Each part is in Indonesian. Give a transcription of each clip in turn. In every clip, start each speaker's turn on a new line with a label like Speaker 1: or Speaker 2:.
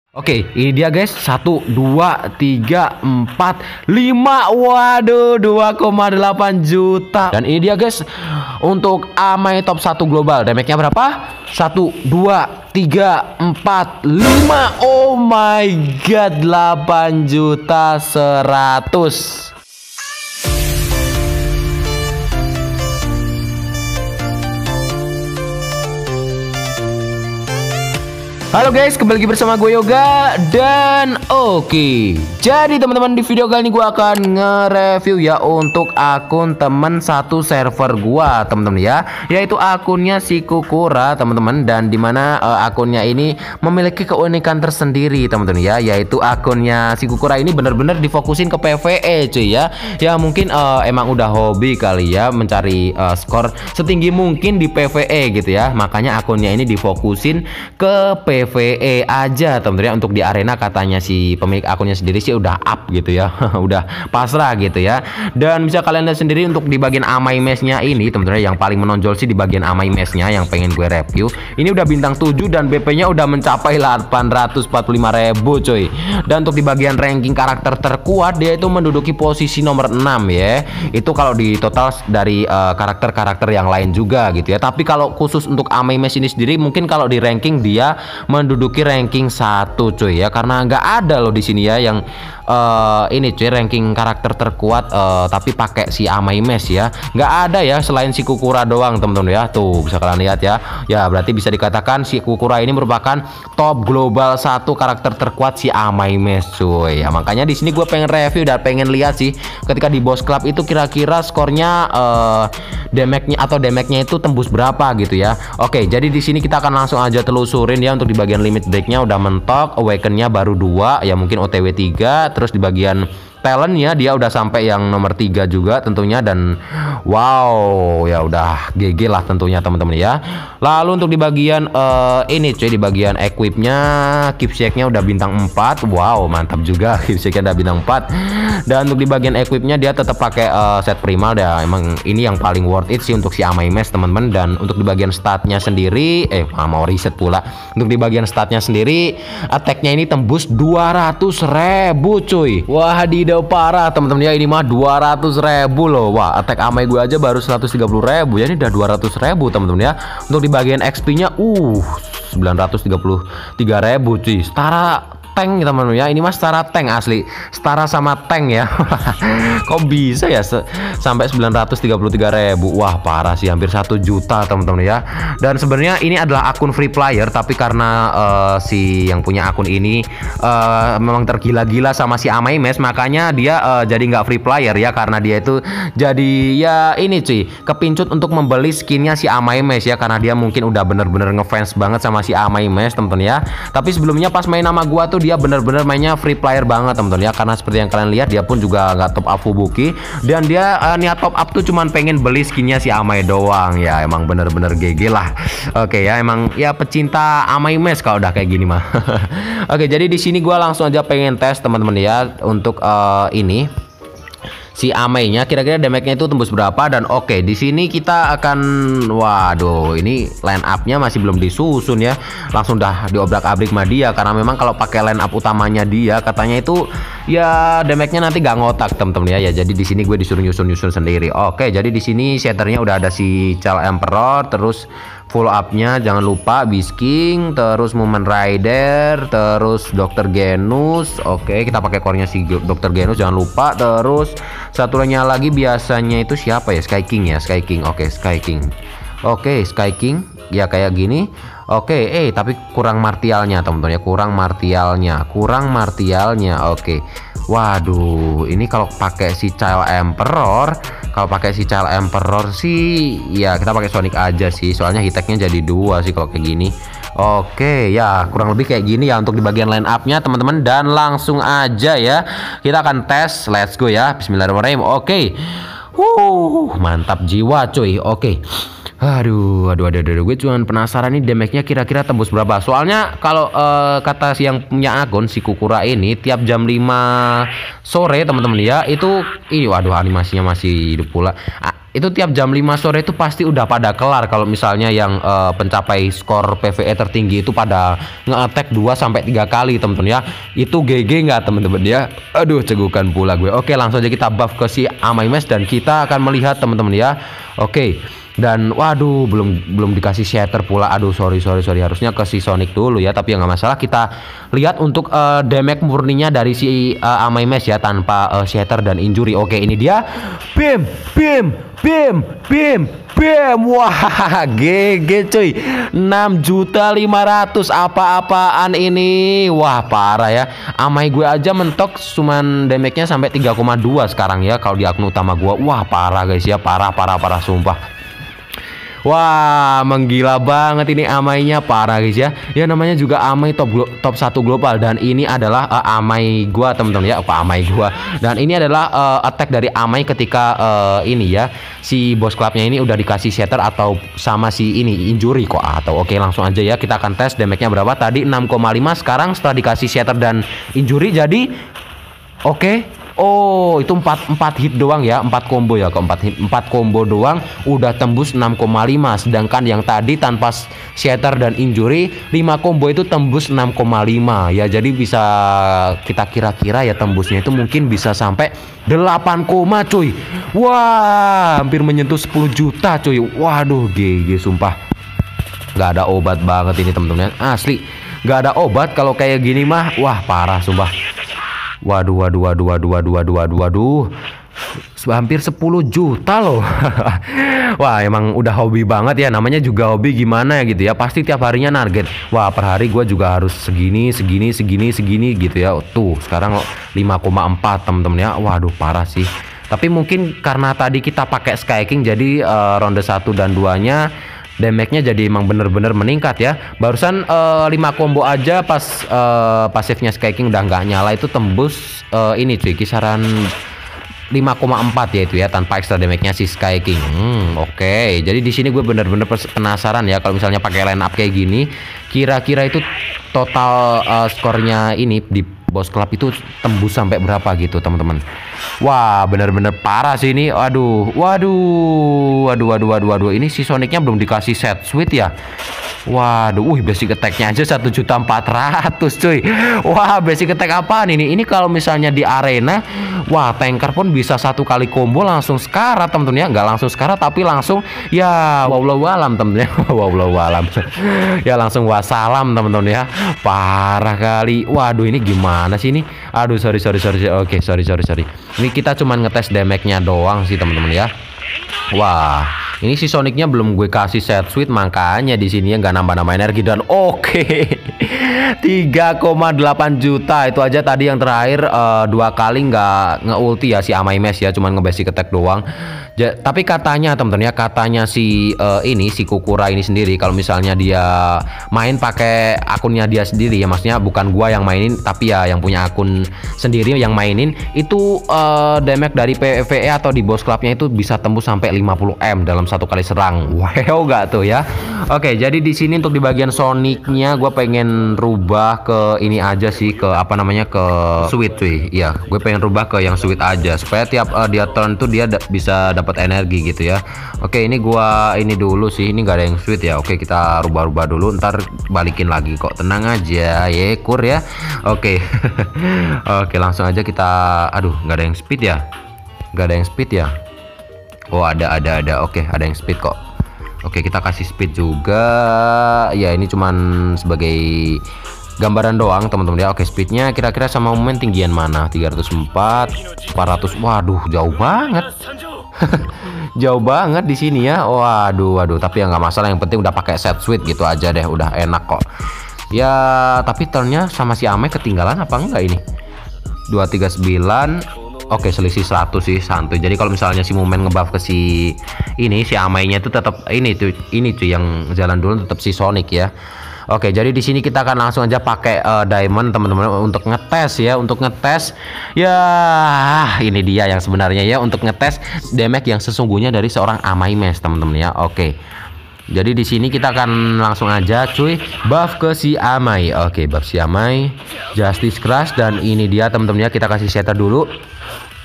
Speaker 1: Oke, ini dia guys. 1, 2, 3, 4, 5. Waduh, 2,8 juta. Dan ini dia guys, untuk Amai top 1 global. Damage-nya berapa? 1, 2, 3, 4, 5. Oh my god, 8 juta 100. Halo guys, kembali lagi bersama gue Yoga. Dan oke, jadi teman-teman, di video kali ini gue akan nge-review ya untuk akun temen satu server gua, teman-teman ya, yaitu akunnya si Kukura, teman-teman. Dan dimana akunnya ini memiliki keunikan tersendiri, teman-teman ya, yaitu akunnya si Kukura ini bener-bener difokusin ke PvE cuy ya. Ya mungkin emang udah hobi kali ya mencari skor setinggi mungkin di PvE gitu ya. Makanya akunnya ini difokusin ke PvE aja, teman-teman ya. Untuk di arena katanya si pemilik akunnya sendiri sih udah up gitu ya. Udah pasrah gitu ya. Dan bisa kalian lihat sendiri untuk di bagian Amai Mesh-nya ini, teman-teman, yang paling menonjol sih di bagian Amai Mesh-nya yang pengen gue review. Ini udah bintang 7 dan BP-nya udah mencapai 845.000 coy. Dan untuk di bagian ranking karakter terkuat, dia itu menduduki posisi nomor 6 ya. Itu kalau di total dari karakter-karakter yang lain juga gitu ya. Tapi kalau khusus untuk Amai Mesh ini sendiri, mungkin kalau di ranking dia menduduki ranking 1 cuy ya, karena nggak ada loh di sini ya yang ini cuy ranking karakter terkuat tapi pakai si Amai Mesh ya. Nggak ada ya selain si Kukura doang, teman-teman ya. Tuh bisa kalian lihat ya. Ya berarti bisa dikatakan si Kukura ini merupakan top global 1 karakter terkuat si Amai Mesh cuy ya. Makanya di sini gue pengen review dan pengen lihat sih ketika di boss club itu kira-kira skornya damage-nya itu tembus berapa gitu ya. Oke, jadi di sini kita akan langsung aja telusurin ya. Untuk di bagian limit break-nya udah mentok, awaken-nya baru 2 ya, mungkin OTW 3. Terus di bagian talentnya dia udah sampai yang nomor 3 juga tentunya. Dan wow ya udah GG lah tentunya, teman-teman ya. Lalu untuk di bagian ini cuy, di bagian equipnya, keepsake-nya udah bintang 4. Wow mantap juga, keepsake-nya udah bintang 4. Dan untuk di bagian equipnya dia tetap pakai set primal ya. Emang ini yang paling worth it sih untuk si Amai Mesh, teman-teman. Dan untuk di bagian statnya sendiri mau riset pula. Untuk di bagian statnya sendiri, attack-nya ini tembus 200.000 cuy. Wah udah parah, teman-teman ya. Ini mah 200.000 loh. Wah, attack Amai gue aja baru 130.000 ya, ini udah 200.000, teman-teman ya. Untuk di bagian XP-nya 933.000 cuy. Setara tank, teman-teman ya. Ini mas setara tank asli, setara sama tank ya. Kok bisa ya sampai 933.000? Wah parah sih, hampir 1 juta, teman-teman ya. Dan sebenarnya ini adalah akun free player, tapi karena si yang punya akun ini memang tergila-gila sama si Amai Mesh, makanya dia jadi nggak free player ya. Karena dia itu jadi ya ini cuy, kepincut untuk membeli skinnya si Amai Mesh ya, karena dia mungkin udah bener-bener ngefans banget sama si Amai Mesh, teman-teman ya. Tapi sebelumnya pas main nama gua tuh dia bener-bener mainnya free player banget, teman-teman ya. Karena seperti yang kalian lihat, dia pun juga nggak top up Fubuki, dan dia niat top up tuh cuman pengen beli skinnya si Amai doang ya. Emang bener-bener GG lah. Oke ya, emang ya pecinta Amai Mesh kalau udah kayak gini mah. Oke, jadi di sini gua langsung aja pengen tes, teman-teman ya, untuk ini si Amai-nya kira-kira damage-nya itu tembus berapa. Dan oke, di sini kita akan, waduh, ini line up-nya masih belum disusun ya, langsung dah diobrak-abrik sama dia. Karena memang kalau pakai line up utamanya dia katanya itu ya damage-nya nanti gak ngotak, teman-teman ya. Ya jadi di sini gue disuruh nyusun sendiri. Oke, jadi di sini shatternya udah ada si Child Emperor, terus full up-nya jangan lupa Beast King, terus Mumen Rider, terus Dr. Genus. Oke, kita pakai core-nya si Dr. Genus jangan lupa. Terus satunya lagi biasanya itu siapa ya? Sky King ya, Sky King. Oke, Sky King. Oke, Sky King ya kayak gini. Oke, tapi kurang martialnya, teman-teman ya, kurang martialnya. Oke. Waduh, ini kalau pakai si Child Emperor, sih ya kita pakai Sonic aja sih, soalnya hiteknya jadi 2 sih kalau kayak gini. Oke ya, kurang lebih kayak gini ya untuk di bagian line up-nya, teman-teman. Dan langsung aja ya kita akan tes, let's go ya, bismillahirrahmanirrahim. Oke. Mantap jiwa cuy. Oke. Aduh, gue cuma penasaran nih damage-nya kira-kira tembus berapa. Soalnya kalau kata si yang punya akun si Kukura ini, tiap jam 5 sore, teman-teman ya, itu waduh animasinya masih hidup pula. itu tiap jam 5 sore itu pasti udah pada kelar kalau misalnya yang pencapai skor PvE tertinggi itu pada nge-attack 2 sampai 3 kali teman-teman ya. Itu GG nggak teman-teman ya? Aduh, cegukan pula gue. Oke, langsung aja kita buff ke si Amai Mes dan kita akan melihat teman-teman ya. Oke. Dan waduh, belum dikasih shatter pula. Aduh, sorry, harusnya ke si Sonic dulu ya, tapi ya nggak masalah. Kita lihat untuk damage murninya dari si Amai Mes ya, tanpa shatter dan injury. Oke, ini dia. Bim. Wah, GG cuy. 6.500.000 apa-apaan ini. Wah, parah ya. Amai gue aja mentok cuman damage-nya sampai 3,2 sekarang ya kalau di akun utama gue. Wah, parah guys ya, parah sumpah. Wah, menggila banget ini Amainya, parah guys ya. Ya namanya juga Amai top 1 global dan ini adalah Amai gua teman-teman ya, Amai gua. Dan ini adalah attack dari Amai ketika ini ya, si boss clubnya ini udah dikasih shatter atau sama si ini injury kok atau oke, langsung aja ya kita akan tes damage-nya berapa. Tadi 6,5, sekarang setelah dikasih shatter dan injury jadi oke. Oh, itu 4 hit doang ya, 4 combo ya, 4 combo doang udah tembus 6,5. Sedangkan yang tadi tanpa shatter dan injury 5 combo itu tembus 6,5 ya. Jadi bisa kita kira-kira ya tembusnya itu mungkin bisa sampai 8, cuy. Wah, hampir menyentuh 10 juta cuy. Waduh, GG sumpah. Nggak ada obat banget ini temen-temen, asli. Nggak ada obat kalau kayak gini mah. Wah, parah sumpah. Waduh. Hampir 10 juta loh. Wah, emang udah hobi banget ya. Namanya juga hobi gimana ya gitu ya. Pasti tiap harinya target. Wah, per hari gue juga harus segini gitu ya. Tuh, sekarang 5,4 temen-temen ya. Waduh, parah sih. Tapi mungkin karena tadi kita pakai Sky King, jadi ronde 1 dan 2-nya damage-nya jadi emang bener-bener meningkat ya. Barusan 5 combo aja pas pasifnya Sky King udah nggak nyala itu tembus ini cuy, kisaran 5,4 ya itu ya, tanpa extra damage-nya si Sky King. Oke. Jadi di sini gue bener-bener penasaran ya kalau misalnya pakai line up kayak gini, kira-kira itu total skornya ini di Boss Club itu tembus sampai berapa gitu teman-teman. Wah, bener-bener parah sih ini. Waduh. Ini si Sonicnya belum dikasih set sweet ya. Waduh, basic attack-nya aja 1.400.000 cuy. Wah, basic attack apaan ini? Ini kalau misalnya di arena, wah, tanker pun bisa 1 kali combo langsung sekarat temen-temen ya. Nggak langsung sekarat tapi langsung ya wallahu alam temen-temen ya. Wallahu alam. Ya langsung wassalam temen-temen ya. Parah kali. Waduh, ini gimana sih ini? Aduh, sorry. Oke, sorry. Ini kita cuman ngetes damage-nya doang sih temen-temen ya. Wah, ini si Sonicnya belum gue kasih set sweet, makanya di sini nggak nambah-nambah energi. Dan oke, 3,8 juta itu aja tadi yang terakhir 2 kali nggak nge-ulti ya si Amai Mes ya, cuman nge-basic attack doang. Tapi katanya temen-temen ya, katanya si si Kukura ini sendiri kalau misalnya dia main pakai akunnya dia sendiri ya, maksudnya bukan gua yang mainin tapi ya yang punya akun sendiri yang mainin itu damage dari PvE atau di boss clubnya itu bisa tembus sampai 50M dalam 1 kali serang. Wow, gak tuh ya. Oke, jadi di sini untuk di bagian Sonicnya gue pengen rubah ke ini aja sih, ke apa namanya, ke sweet cuy. Iya, gue pengen rubah ke yang sweet aja supaya tiap dia turn tuh dia bisa dapat energi gitu ya. Oke, ini gua ini dulu sih, ini nggak ada yang sweet ya. Oke, kita rubah-rubah dulu, ntar balikin lagi kok, tenang aja ya kur ya. Oke. Oke, langsung aja kita, aduh nggak ada yang speed ya. Oh, ada. Oke, ada yang speed kok. Oke, kita kasih speed juga ya, ini cuman sebagai gambaran doang teman-teman ya. Oke, speednya kira-kira sama momen tinggian mana? 304, 400. Waduh, jauh banget. Jauh banget di sini ya. Waduh, tapi ya nggak masalah, yang penting udah pakai set sweet gitu aja deh, udah enak kok. Ya, tapi turnnya sama si Amai ketinggalan apa enggak ini? 239. Oke, selisih 100 sih, santuy. Jadi kalau misalnya si Momen ngebuff ke si Amainya itu tetap ini tuh yang jalan dulu tetap si Sonic ya. Oke, jadi di sini kita akan langsung aja pakai diamond teman-teman untuk ngetes ya, ya ini dia yang sebenarnya ya, untuk ngetes damage yang sesungguhnya dari seorang Amai Mes teman-teman ya. Oke. Jadi di sini kita akan langsung aja cuy buff ke si Amai. Oke, buff si Amai, Justice Crush, dan ini dia teman-teman ya, kita kasih shatter dulu.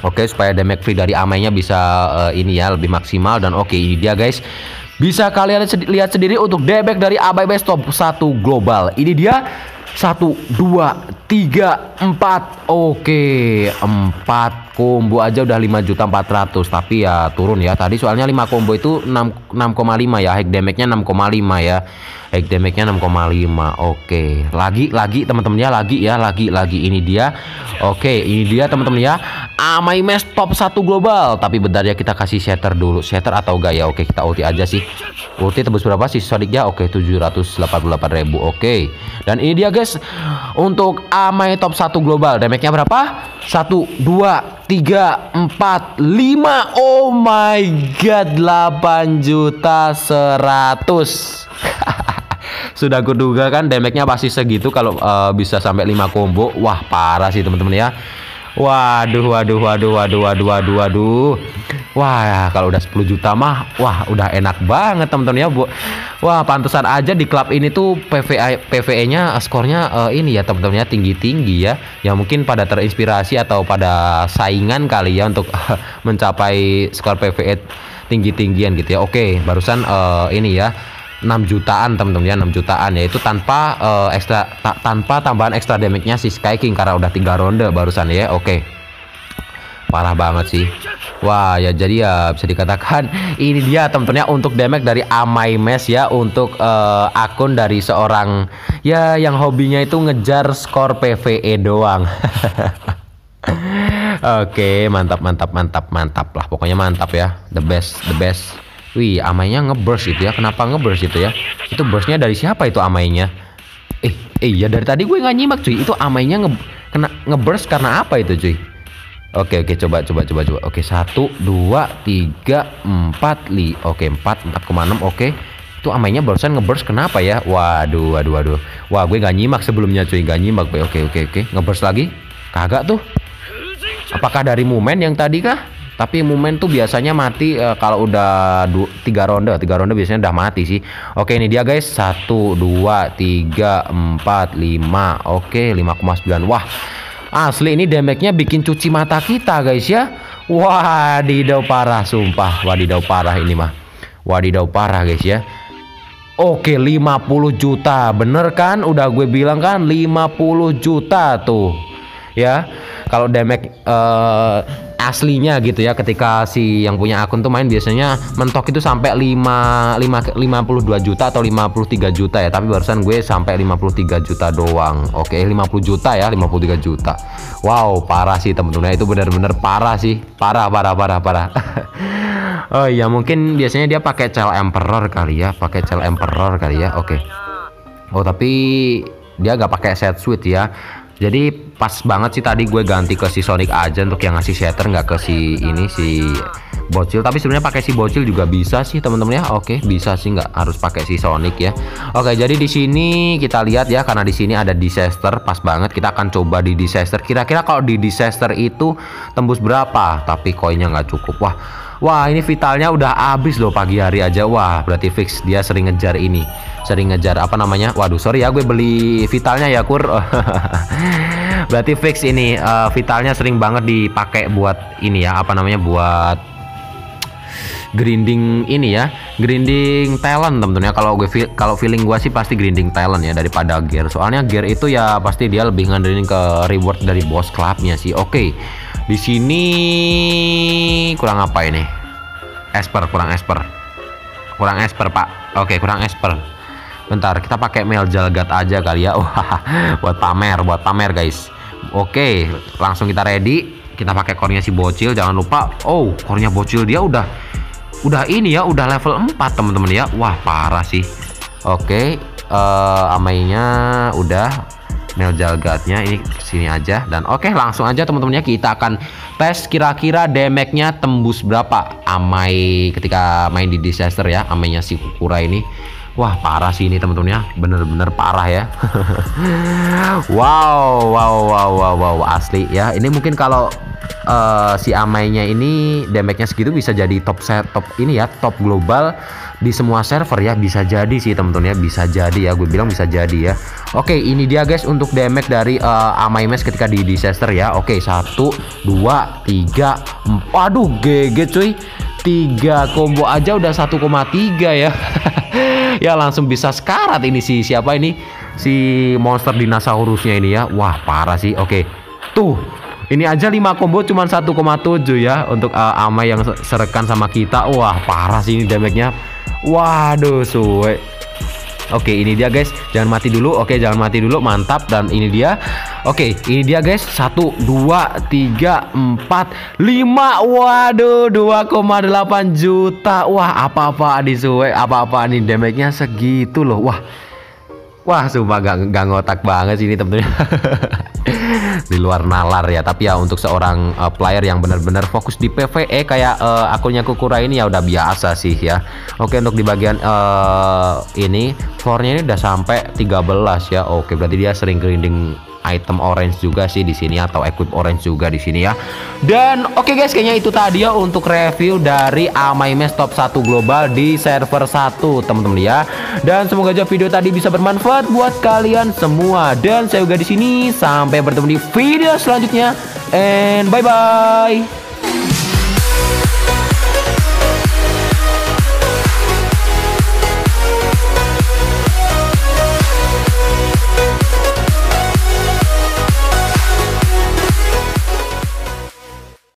Speaker 1: Oke, supaya damage free dari amainya bisa ini ya lebih maksimal. Dan oke, ini dia guys. Bisa kalian lihat sendiri untuk damage dari Amai Mes top 1 global. Ini dia 1, 2, 3, 4. Oke, 4 combo aja udah 5.400.000. Tapi ya turun ya. Tadi soalnya 5 combo itu 6,5 ya. High damage-nya 6,5 ya. High damage-nya 6,5. Oke. Lagi teman-teman ya, lagi ini dia. Oke, ini dia teman-teman ya. Amai Mes top 1 global. Tapi bentar ya, kita kasih shatter dulu. Shatter atau enggak ya? Oke, kita ulti aja sih. Ulti tembus berapa sih Sonicnya? Oke, 788.000. Oke. Dan ini dia guys. Untuk Amai top 1 global. Damage-nya berapa? 1, 2, 3, 4, 5. Oh my god, 8.100.000. Sudah kuduga kan damage-nya pasti segitu kalau bisa sampai 5 combo. Wah, parah sih teman-teman ya. Waduh. Wah, kalau udah 10 juta mah wah udah enak banget teman-teman ya, Bu. Wah, pantesan aja di klub ini tuh PVE-nya skornya ini ya teman-teman ya, tinggi-tinggi ya. Ya mungkin pada terinspirasi atau pada saingan kali ya untuk mencapai skor PVE tinggi-tinggian gitu ya. Oke, barusan ini ya 6 jutaan teman-teman ya, 6 jutaan yaitu tanpa tanpa tambahan ekstra damage-nya si Sky King karena udah 3 ronde barusan ya. Oke. Parah banget sih. Wah, ya jadi ya bisa dikatakan ini dia teman-teman ya untuk damage dari Amai Mes ya, untuk akun dari seorang ya yang hobinya itu ngejar skor PVE doang. Oke, mantap lah. Pokoknya mantap ya. The best. Wih, amainya ngeburst itu ya. Kenapa ngeburst itu ya? Itu burstnya dari siapa itu amainya? Ya dari tadi gue nggak nyimak cuy. Itu amainya ngeburst karena apa itu cuy? Oke, coba. Oke, 1, 2, 3, 4, 5. Oke, 4,6. Oke. Itu amainya barusan ngeburst kenapa ya? Waduh. Wah, gue nggak nyimak sebelumnya cuy, nggak nyimak. Oke. Ngeburst lagi? Kagak tuh. Apakah dari momen yang tadi kah? Tapi momen tuh biasanya mati kalau udah 3 ronde biasanya udah mati sih. Oke, ini dia guys. 1, 2, 3, 4, 5. Oke, 5,9. Wah, asli ini damage-nya bikin cuci mata kita guys ya. Wadidaw parah sumpah. Wadidaw parah ini mah. Wadidaw parah guys ya. Oke, 50 juta. Bener kan? Udah gue bilang kan 50 juta tuh. Ya, kalau damage aslinya gitu ya, ketika si yang punya akun tuh main biasanya mentok itu sampai 52 juta atau 53 juta ya, tapi barusan gue sampai 53 juta doang. Oke, 50 juta ya, 53 juta. Wow, parah sih temen-temen, itu bener-bener parah sih, parah. Oh iya, mungkin biasanya dia pakai Cell Emperor kali ya, Oke. Oh, tapi dia gak pakai set switch ya. Jadi pas banget sih tadi gue ganti ke si Sonic aja untuk yang ngasih shatter, nggak ke si bocil. Tapi sebenarnya pakai si bocil juga bisa sih teman-teman ya. Oke, bisa sih, nggak harus pakai si Sonic ya. Oke, jadi di sini kita lihat ya, karena di sini ada disaster, pas banget kita akan coba di disaster. Kira-kira kalau di disaster itu tembus berapa? Tapi koinnya nggak cukup. Wah, ini vitalnya udah habis loh pagi hari aja. Wah, berarti fix dia sering ngejar ini. Sering ngejar apa namanya? Waduh, sorry ya gue beli vitalnya ya, Kur. Berarti fix ini vitalnya sering banget dipakai buat ini ya, apa namanya? Buat grinding ini ya. Grinding talent temen-temen ya. Kalau feeling gue sih pasti grinding talent ya daripada gear. Soalnya gear itu ya pasti dia lebih ngandelin ke reward dari boss clubnya sih. Oke. Di sini kurang apa ini? Kurang esper, Pak. Oke, kurang esper. Bentar, kita pakai Mel Jalgat aja kali ya. buat pamer guys. Oke, langsung kita ready. Kita pakai core-nya si bocil, jangan lupa. Oh, core-nya bocil dia udah ini ya, udah level 4 teman-teman ya. Wah, parah sih. Oke, amainya udah. Mel Jalgatnya ini kesini aja. Dan oke, langsung aja teman-teman ya, kita akan tes kira-kira damage-nya tembus berapa amai ketika main di disaster ya, amainya si Kukura ini. Wah, parah sih ini teman-teman ya, bener-bener parah ya. Wow, wow, wow, wow, wow, asli ya. Ini mungkin kalau si Amainya ini damage-nya segitu bisa jadi top ini ya, top global di semua server ya, bisa jadi sih teman-teman ya, bisa jadi ya, gue bilang bisa jadi ya. Oke, ini dia guys untuk damage dari Amai Mes ketika di disaster ya. Oke, 1 2 3 aduh GG cuy, 3 combo aja udah 1,3 ya. Ya langsung bisa sekarat ini siapa ini, si monster dinosaurusnya ini ya. Wah parah sih. Oke tuh, ini aja 5 combo cuman 1,7 ya untuk Amai yang serekan sama kita. Wah parah sih ini damage-nya. Waduh suwe. Oke, ini dia guys, jangan mati dulu. Oke, jangan mati dulu, mantap. Dan ini dia. Oke, ini dia guys, 1 2 3 4 5. Waduh, 2,8 juta. Wah, apa-apa nih suwe, apa-apa nih damage-nya segitu loh. Wah, sumpah gak ngotak banget sih ini temen-temen. Di luar nalar ya, tapi ya untuk seorang player yang benar-benar fokus di PvE kayak akunnya Kukura ini ya udah biasa sih ya. Oke, untuk di bagian ini floornya ini udah sampai 13 ya. Oke, berarti dia sering grinding item orange juga sih di sini, atau equip orange juga di sini ya. Dan oke guys, kayaknya itu tadi ya untuk review dari Amai Mes top 1 global di server 1 teman-teman ya. Dan semoga aja video tadi bisa bermanfaat buat kalian semua. Dan saya juga di sini, sampai bertemu di video selanjutnya and bye bye.